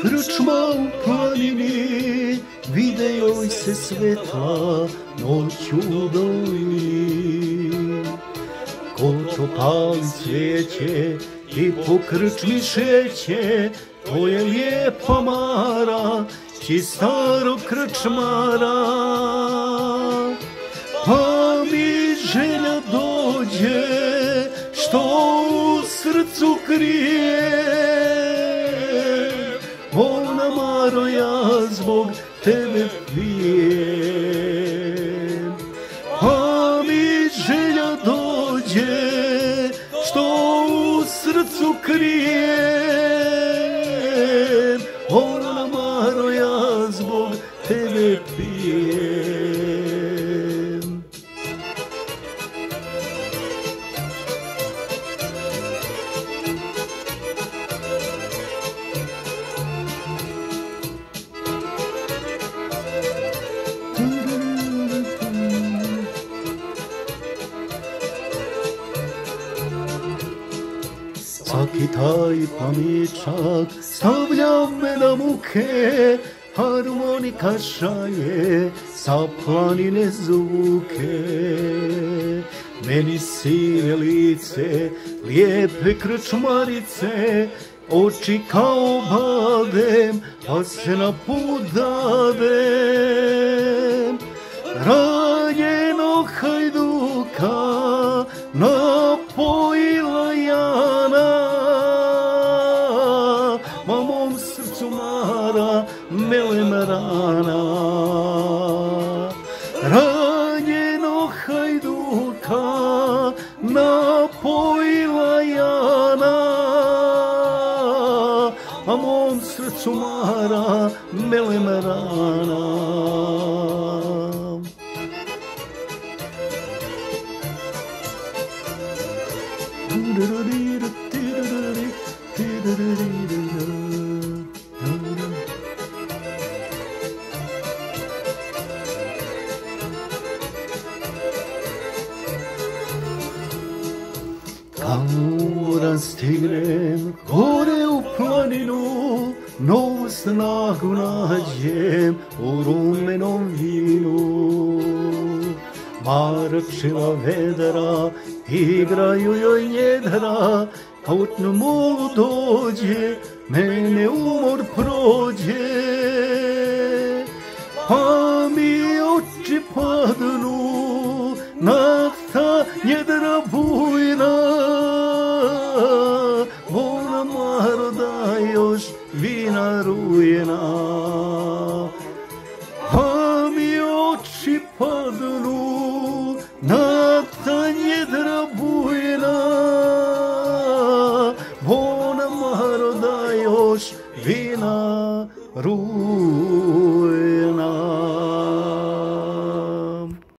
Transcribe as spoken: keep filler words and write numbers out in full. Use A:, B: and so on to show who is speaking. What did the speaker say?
A: krčma u planini, vide joj se svetla, noću doji. Ko to pali cvijeće i po krčmi šeće, to je lijepa Mara, čistaro krčmara. Pa mi želja dođe, što u srcu krije. Volna Maro, ja zbog tebe pijem. Pa mi želja dođe, što u srcu krije. Volna Maro, ja zbog tebe pijem. Svaki taj pamičak stavlja me na muke, harmonika šaje sa planine zvuke. Meni sive lice, lijepe krčmarice, oči kao badem, pa se na put dadem. Ranjenog hajduka napojila Jana, ma mom srcu Mara melem rana. Ranjenog hajduka napojila Jana, a mom srcu Mara melem rana. Kada stignem gore u planinu, novu snagu nađem u rumenom vinu. Maračeva vedra, igraju joj njedra, a u molu dođe, mene umor prođe. Pa mi oči padnu na ta njedra bujna. Volna Maro, da još vina rujena. Pa mi oči padnu na ta njedra bujna. Volna Maro, da još vina rujena.